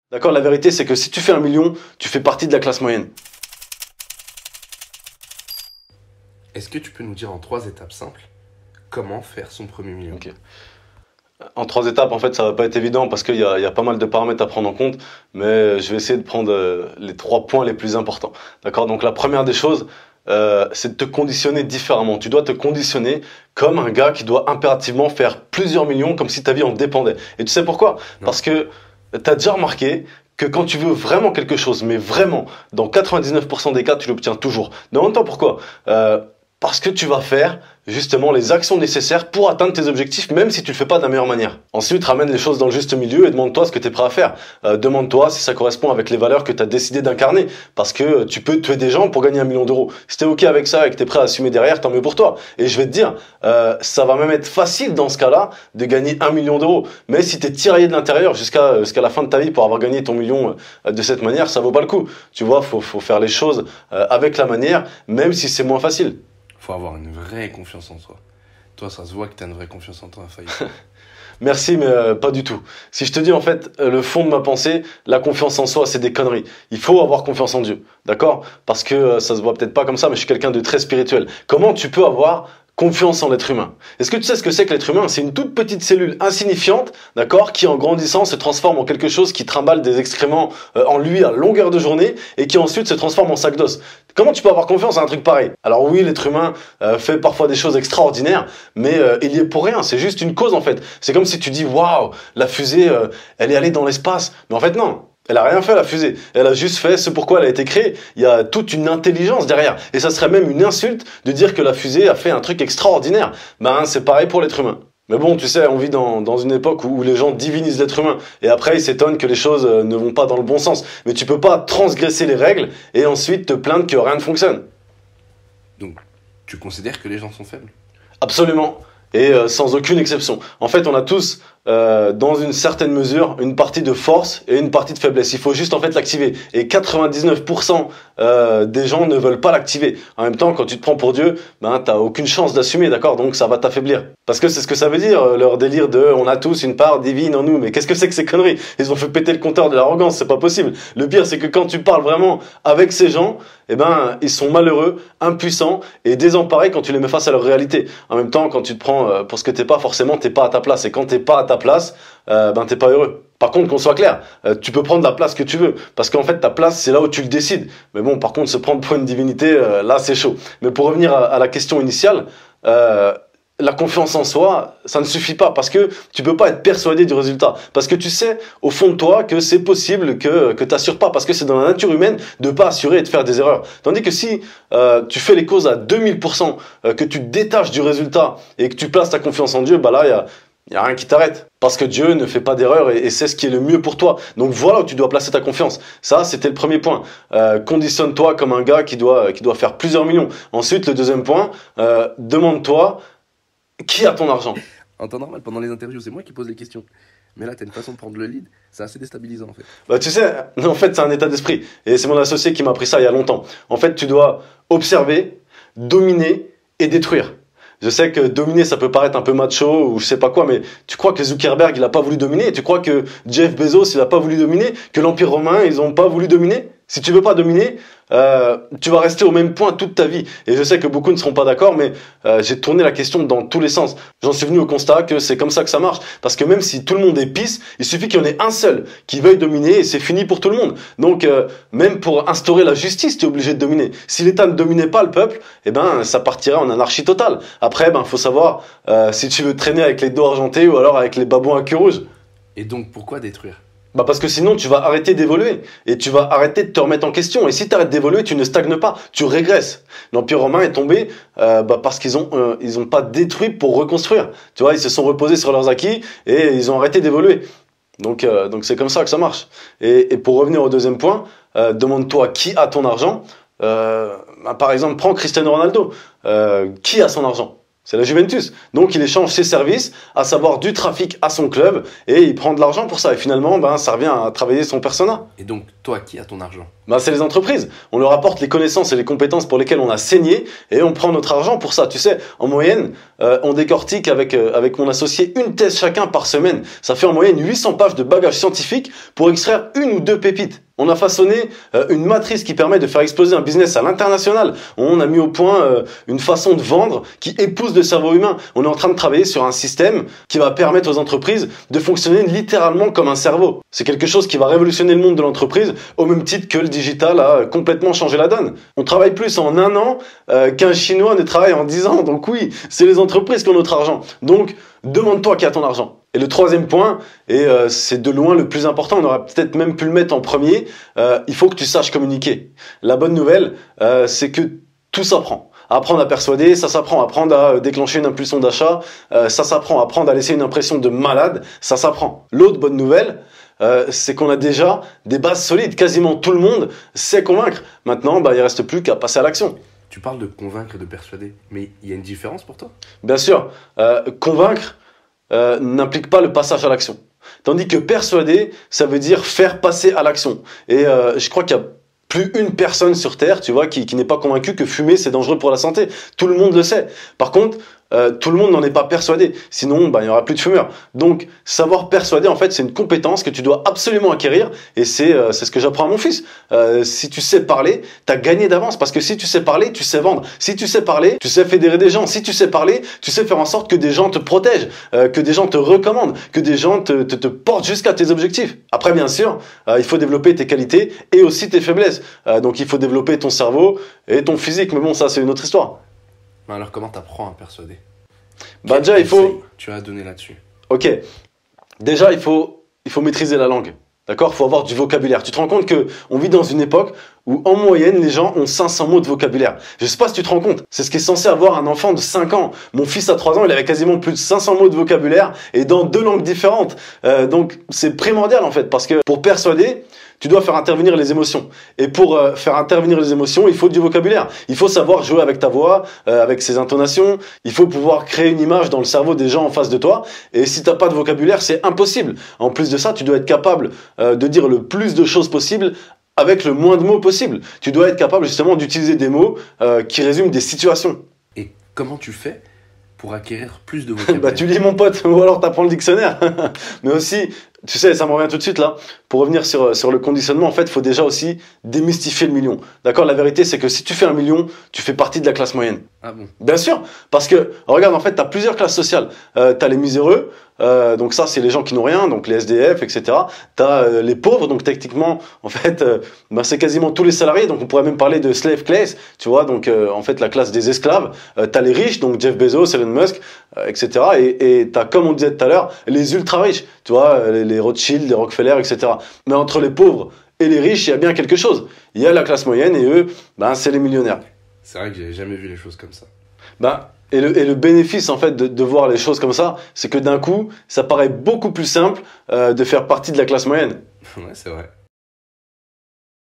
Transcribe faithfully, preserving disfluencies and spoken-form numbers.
D'accord, la vérité, c'est que si tu fais un million, tu fais partie de la classe moyenne. Est-ce que tu peux nous dire en trois étapes simples comment faire son premier million? Ok. En trois étapes, en fait, ça va pas être évident parce qu'il y a, il y a pas mal de paramètres à prendre en compte, mais je vais essayer de prendre euh, les trois points les plus importants. D'accord? Donc la première des choses, euh, c'est de te conditionner différemment. Tu dois te conditionner comme un gars qui doit impérativement faire plusieurs millions, comme si ta vie en dépendait. Et tu sais pourquoi? Non. Parce que tu as déjà remarqué que quand tu veux vraiment quelque chose, mais vraiment, dans quatre-vingt-dix-neuf pour cent des cas, tu l'obtiens toujours. Demande-toi pourquoi. Euh, Parce que tu vas faire justement les actions nécessaires pour atteindre tes objectifs, même si tu le fais pas de la meilleure manière. Ensuite, ramène les choses dans le juste milieu et demande-toi ce que tu es prêt à faire. Euh, demande-toi si ça correspond avec les valeurs que tu as décidé d'incarner. Parce que tu peux tuer des gens pour gagner un million d'euros. Si tu es OK avec ça et que tu es prêt à assumer derrière, tant mieux pour toi. Et je vais te dire, euh, ça va même être facile dans ce cas-là de gagner un million d'euros. Mais si tu es tiraillé de l'intérieur jusqu'à jusqu'à la fin de ta vie pour avoir gagné ton million euh, de cette manière, ça vaut pas le coup. Tu vois, faut, faut faire les choses euh, avec la manière, même si c'est moins facile. Faut avoir une vraie confiance en toi. Toi, ça se voit que tu as une vraie confiance en toi, Faïd. Merci, mais euh, pas du tout. Si je te dis en fait euh, le fond de ma pensée, la confiance en soi, c'est des conneries. Il faut avoir confiance en Dieu, d'accord? Parce que euh, ça se voit peut-être pas comme ça, mais je suis quelqu'un de très spirituel. Comment tu peux avoir confiance en l'être humain? Est-ce que tu sais ce que c'est que l'être humain? C'est une toute petite cellule insignifiante, d'accord, qui en grandissant se transforme en quelque chose qui trimballe des excréments euh, en lui à longueur de journée et qui ensuite se transforme en sac d'os. Comment tu peux avoir confiance à un truc pareil? Alors oui, l'être humain euh, fait parfois des choses extraordinaires, mais euh, il y est pour rien. C'est juste une cause en fait. C'est comme si tu dis waouh, la fusée, euh, elle est allée dans l'espace, mais en fait non. Elle a rien fait, la fusée. Elle a juste fait ce pourquoi elle a été créée. Il y a toute une intelligence derrière. Et ça serait même une insulte de dire que la fusée a fait un truc extraordinaire. Ben, c'est pareil pour l'être humain. Mais bon, tu sais, on vit dans, dans une époque où, où les gens divinisent l'être humain. Et après, ils s'étonnent que les choses euh, ne vont pas dans le bon sens. Mais tu peux pas transgresser les règles et ensuite te plaindre que rien ne fonctionne. Donc, tu considères que les gens sont faibles? Absolument. Et euh, sans aucune exception. En fait, on a tous, euh, dans une certaine mesure, une partie de force et une partie de faiblesse. Il faut juste en fait l'activer. Et quatre-vingt-dix-neuf pour cent euh, des gens ne veulent pas l'activer. En même temps, quand tu te prends pour Dieu, ben t'as aucune chance d'assumer, d'accord? Donc ça va t'affaiblir. Parce que c'est ce que ça veut dire, leur délire de on a tous une part divine en nous. Mais qu'est-ce que c'est que ces conneries? Ils ont fait péter le compteur de l'arrogance, c'est pas possible. Le pire, c'est que quand tu parles vraiment avec ces gens, eh ben ils sont malheureux, impuissants et désemparés quand tu les mets face à leur réalité. En même temps, quand tu te prends euh, pour ce que t'es pas, forcément t'es pas à ta place. Et quand t'es pas à ta place, euh, ben t'es pas heureux. Par contre, qu'on soit clair, euh, tu peux prendre la place que tu veux, parce qu'en fait ta place c'est là où tu le décides. Mais bon, par contre, se prendre pour une divinité, euh, là c'est chaud. Mais pour revenir à, à la question initiale, euh, la confiance en soi, ça ne suffit pas parce que tu peux pas être persuadé du résultat. Parce que tu sais au fond de toi que c'est possible que que t'assures pas, parce que c'est dans la nature humaine de pas assurer et de faire des erreurs. Tandis que si euh, tu fais les causes à deux mille pour cent, euh, que tu te détaches du résultat et que tu places ta confiance en Dieu, bah là il y a il y a rien qui t'arrête. Parce que Dieu ne fait pas d'erreur et, et c'est ce qui est le mieux pour toi. Donc voilà où tu dois placer ta confiance. Ça, c'était le premier point. Euh, conditionne-toi comme un gars qui doit qui doit faire plusieurs millions. Ensuite, le deuxième point, euh, demande-toi qui a ton argent. En temps normal, pendant les interviews, c'est moi qui pose les questions. Mais là, t'as une façon de prendre le lead, c'est assez déstabilisant en fait. Bah tu sais, en fait, c'est un état d'esprit. Et c'est mon associé qui m'a appris ça il y a longtemps. En fait, tu dois observer, dominer et détruire. Je sais que dominer, ça peut paraître un peu macho ou je sais pas quoi, mais tu crois que Zuckerberg, il a pas voulu dominer? Tu crois que Jeff Bezos, il a pas voulu dominer? Que l'Empire romain, ils ont pas voulu dominer? Si tu veux pas dominer, euh, tu vas rester au même point toute ta vie. Et je sais que beaucoup ne seront pas d'accord, mais euh, j'ai tourné la question dans tous les sens. J'en suis venu au constat que c'est comme ça que ça marche. Parce que même si tout le monde est pisse, il suffit qu'il y en ait un seul qui veuille dominer et c'est fini pour tout le monde. Donc euh, même pour instaurer la justice, tu es obligé de dominer. Si l'État ne dominait pas le peuple, eh ben ça partirait en anarchie totale. Après, ben faut savoir euh, si tu veux traîner avec les dos argentés ou alors avec les babouins à queue rouge. Et donc, pourquoi détruire? Bah parce que sinon tu vas arrêter d'évoluer et tu vas arrêter de te remettre en question. Et si tu arrêtes d'évoluer, tu ne stagnes pas, tu régresses. L'Empire romain est tombé euh, bah parce qu'ils ont euh, ils ont pas détruit pour reconstruire. Tu vois, ils se sont reposés sur leurs acquis et ils ont arrêté d'évoluer. Donc euh, donc c'est comme ça que ça marche. Et, et pour revenir au deuxième point, euh, demande-toi qui a ton argent. Euh, bah par exemple, prends Cristiano Ronaldo. Euh, qui a son argent? C'est la Juventus. Donc il échange ses services, à savoir du trafic à son club, et il prend de l'argent pour ça. Et finalement, ben, ça revient à travailler son persona. Et donc, toi, toi, qui a ton argent? Bah, c'est les entreprises. On leur apporte les connaissances et les compétences pour lesquelles on a saigné et on prend notre argent pour ça. Tu sais, en moyenne, euh, on décortique avec, euh, avec mon associé une thèse chacun par semaine. Ça fait en moyenne huit cents pages de bagages scientifiques pour extraire une ou deux pépites. On a façonné euh, une matrice qui permet de faire exploser un business à l'international. On a mis au point euh, une façon de vendre qui épouse le cerveau humain. On est en train de travailler sur un système qui va permettre aux entreprises de fonctionner littéralement comme un cerveau. C'est quelque chose qui va révolutionner le monde de l'entreprise au même titre que le digital a complètement changé la donne. On travaille plus en un an euh, qu'un Chinois ne travaille en dix ans. Donc oui, c'est les entreprises qui ont notre argent. Donc demande-toi qui a ton argent. Et le troisième point, et euh, c'est de loin le plus important, on aurait peut-être même pu le mettre en premier, euh, il faut que tu saches communiquer. La bonne nouvelle, euh, c'est que tout s'apprend. Apprendre à persuader, ça s'apprend. Apprendre à déclencher une impulsion d'achat, euh, ça s'apprend. Apprendre à laisser une impression de malade, ça s'apprend. L'autre bonne nouvelle, euh, c'est qu'on a déjà des bases solides. Quasiment tout le monde sait convaincre. Maintenant, bah, il ne reste plus qu'à passer à l'action. Tu parles de convaincre et de persuader, mais il y a une différence pour toi? Bien sûr, euh, convaincre euh, n'implique pas le passage à l'action. Tandis que persuader, ça veut dire faire passer à l'action. Et euh, je crois qu'il y a plus une personne sur Terre, tu vois, qui, qui n'est pas convaincue que fumer, c'est dangereux pour la santé. Tout le monde le sait. Par contre, euh, tout le monde n'en est pas persuadé. Sinon, bah, il n'y aura plus de fumeurs. Donc, savoir persuader, en fait, c'est une compétence que tu dois absolument acquérir. Et c'est euh, c'est ce que j'apprends à mon fils. Euh, si tu sais parler, tu as gagné d'avance. Parce que si tu sais parler, tu sais vendre. Si tu sais parler, tu sais fédérer des gens. Si tu sais parler, tu sais faire en sorte que des gens te protègent, euh, que des gens te recommandent, que des gens te, te, te portent jusqu'à tes objectifs. Après, bien sûr, euh, il faut développer tes qualités et aussi tes faiblesses. Euh, donc, il faut développer ton cerveau et ton physique. Mais bon, ça, c'est une autre histoire. Alors, comment t'apprends à persuader? Bah, déjà, il faut... Tu as donné là-dessus. Ok. Déjà, il faut, il faut maîtriser la langue. D'accord? Il faut avoir du vocabulaire. Tu te rends compte que on vit dans une époque où, en moyenne, les gens ont cinq cents mots de vocabulaire. Je sais pas si tu te rends compte. C'est ce qui est censé avoir un enfant de cinq ans. Mon fils, à trois ans, il avait quasiment plus de cinq cents mots de vocabulaire et dans deux langues différentes. Euh, donc, c'est primordial, en fait, parce que pour persuader, tu dois faire intervenir les émotions. Et pour euh, faire intervenir les émotions, il faut du vocabulaire. Il faut savoir jouer avec ta voix, euh, avec ses intonations. Il faut pouvoir créer une image dans le cerveau des gens en face de toi. Et si t'as pas de vocabulaire, c'est impossible. En plus de ça, tu dois être capable euh, de dire le plus de choses possible avec le moins de mots possible. Tu dois être capable justement d'utiliser des mots euh, qui résument des situations. Et comment tu fais pour acquérir plus de vocabulaire? Bah, tu lis, mon pote, ou alors t'apprends le dictionnaire. Mais aussi, tu sais, ça me revient tout de suite là. Pour revenir sur, sur le conditionnement, en fait, il faut déjà aussi démystifier le million. D'accord? La vérité, c'est que si tu fais un million, tu fais partie de la classe moyenne. Ah bon? Bien sûr, parce que, regarde, en fait, tu as plusieurs classes sociales. Euh, tu as les miséreux, euh, donc ça, c'est les gens qui n'ont rien, donc les S D F, et cetera. Tu as euh, les pauvres, donc techniquement, en fait, euh, bah, c'est quasiment tous les salariés, donc on pourrait même parler de slave class, tu vois, donc euh, en fait, la classe des esclaves. Euh, tu as les riches, donc Jeff Bezos, Elon Musk, euh, et cetera. Et tu as, comme on disait tout à l'heure, les ultra riches, tu vois, les, les Rothschild, les Rockefeller, et cetera. Mais entre les pauvres et les riches, il y a bien quelque chose. Il y a la classe moyenne et eux, ben, c'est les millionnaires. C'est vrai que j'avais jamais vu les choses comme ça. Ben, et, le, et le bénéfice en fait de, de voir les choses comme ça, c'est que d'un coup, ça paraît beaucoup plus simple euh, de faire partie de la classe moyenne. Ouais, c'est vrai.